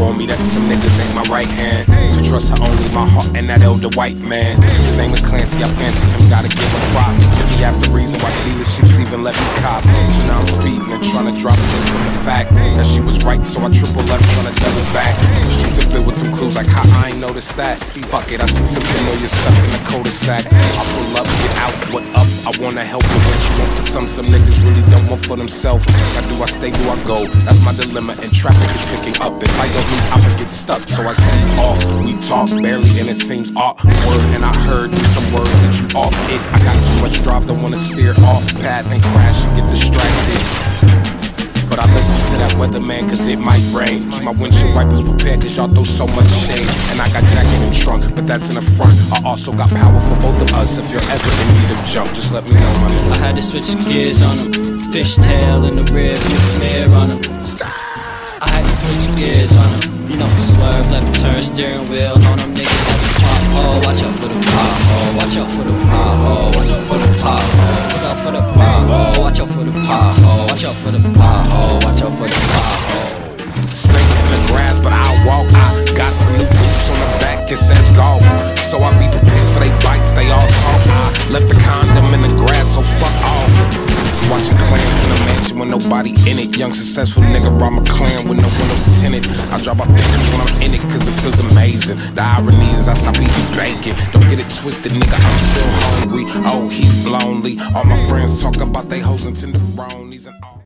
on me that some niggas ain't my right hand. To trust her only my heart and that elder white man. His name is Clancy, I fancy him, gotta give him props. He half the reason why dealerships even let me cop. So now I'm speeding and trying to drop it from the fact that she was right, so I triple left trying to double back. The streets are filled with some clues like how I ain't noticed that. Fuck it, I see some familiar stuck in the cul-de-sac. I pull up, get out, what up? I wanna help you what you want for some niggas really don't want for themselves. How do I stay, do I go? That's my dilemma and traffic is picking up. If I don't move, I'ma get stuck, so I stay off. We talk barely and it seems awkward, and I heard some words that you off it. I got too much drive, don't wanna steer off path and crash and get distracted. But I listen to that weatherman cause it might rain. Keep my windshield wipers prepared cause y'all throw so much shade. And I got jacket and trunk, but that's in the front. I also got power for both of us. If you're ever in need of jump, just let me know, my nigga. I had to switch gears on him. Fishtail in the rear, mirror on him. I had to switch gears on him. You know, swerve, left turn, steering wheel on them. Niggas, that's a pothole. Watch out for the pothole. Watch out for the pothole. Watch out for the pothole. Look out for the pothole. Watch out for the pothole. Watch out for the pothole. Watch out for the pothole. Snakes in the grass, but I'll walk. I got some new boots on the back, it says golf. So I be prepared for they bites, they all talk. I left the condom in the grass, so fuck off. Watching clans in a mansion with nobody in it. Young successful nigga brought my clan with no windows tinted. I drop my pictures when I'm in it cause it feels amazing. The irony is I stop eating bacon. Don't get it twisted, nigga, I'm still hungry. Oh, he's lonely. All my friends talk about they hoes and tenderonis and all.